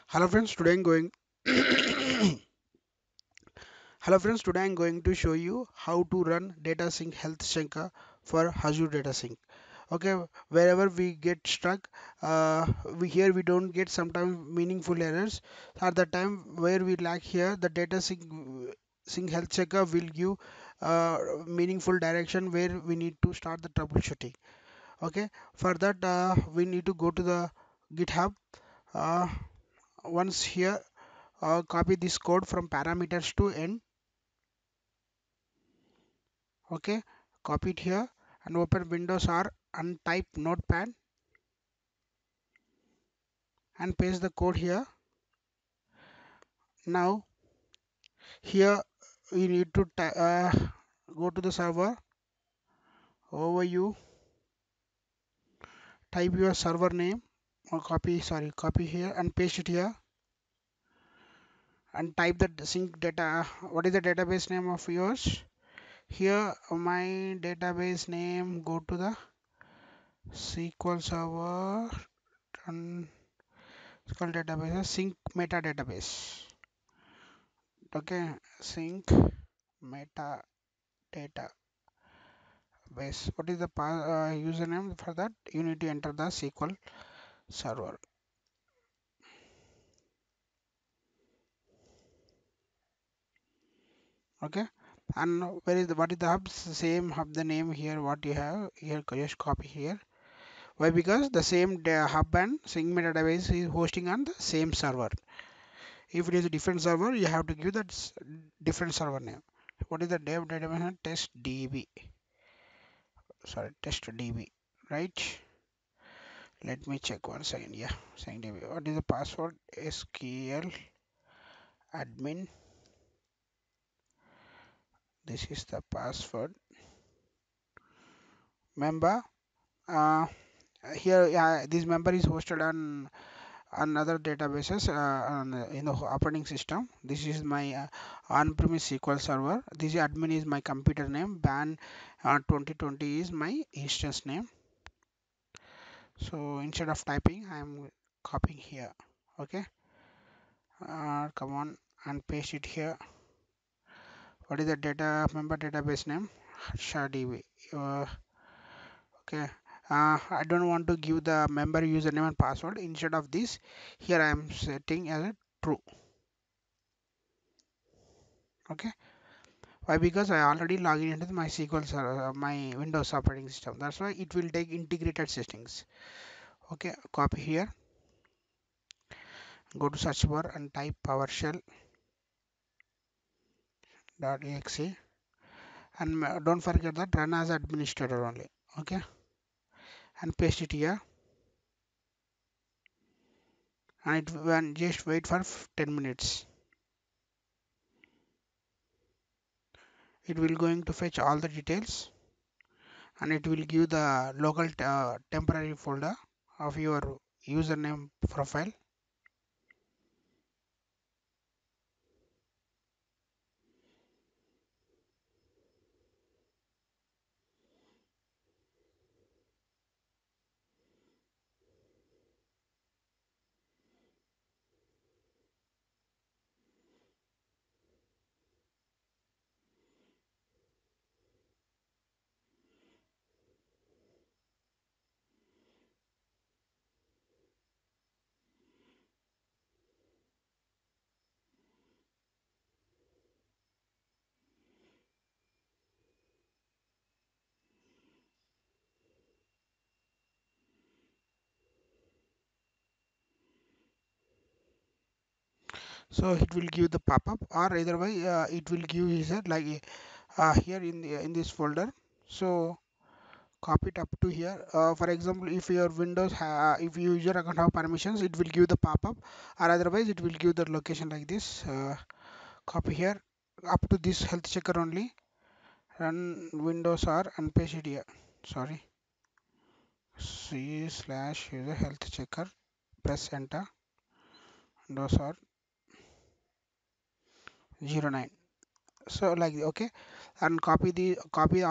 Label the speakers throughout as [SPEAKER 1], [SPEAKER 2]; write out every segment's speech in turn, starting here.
[SPEAKER 1] Hello friends, today I'm going Hello friends, today I'm going to show you how to run data sync health checker for Azure data sync. Okay, wherever we get stuck, we don't get sometimes meaningful errors. At the time where we lack here, the data sync health checker will give meaningful direction where we need to start the troubleshooting. Okay, for that we need to go to the GitHub. Uh, Once here, copy this code from parameters to end. Okay, copy it here and open Windows R and type Notepad and paste the code here. Now here you need to go to the server, overview, type your server name or copy here and paste it here and type the sync data. What is the database name of yours? Here my database name, go to the SQL server and SQL database, sync meta database. Okay, sync meta database. What is the username for that? You need to enter the SQL server. Okay, and where is the what is the hub? Same hub, the name here. What you have here, just copy here. Why? Because the same hub and sync meta database is hosting on the same server. If it is a different server, you have to give that different server name. What is the dev database name? Test DB. Sorry, test DB. Right? Let me check one second. Yeah, saying DB. What is the password? SQL admin. This is the password. Member. Uh, Here, yeah, this member is hosted on other databases in the operating system. This is my on-premise SQL server. This admin is my computer name. Ban 2020 is my instance name. So instead of typing, I'm copying here. Okay, come on and paste it here. What is the data member database name? HarshaDB. Okay. I don't want to give the member username and password. Instead of this, here I am setting as a true. Okay. Why? Because I already logged into my SQL server, my Windows operating system. That's why it will take integrated settings. Okay. Copy here. Go to search bar and type PowerShell.exe and don't forget that run as administrator only. Okay. And paste it here and it will just wait for 10 minutes. It will going to fetch all the details and it will give the local temporary folder of your username profile. So it will give the pop-up or either way it will give is like here in this folder. So copy it up to here. For example, if your if your user account have permissions, it will give the pop-up or otherwise it will give the location like this. Copy here up to this health checker only. Run Windows R and paste it here. Sorry. C/user health checker. Press enter. Windows R 09. So like okay, and copy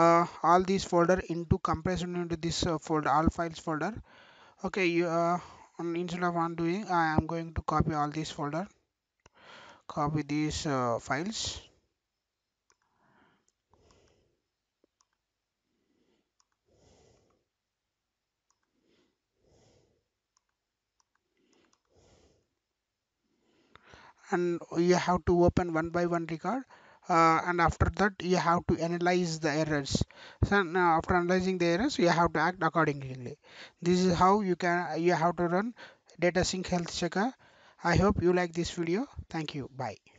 [SPEAKER 1] all these folder into compressed into this folder, all files folder. Okay, you instead of undoing, I am going to copy all these folder, copy these files, and you have to open one by one record. And after that you have to analyze the errors. So now after analyzing the errors you have to act accordingly. This is how you have to run data sync health checker. I hope you like this video. Thank you. Bye.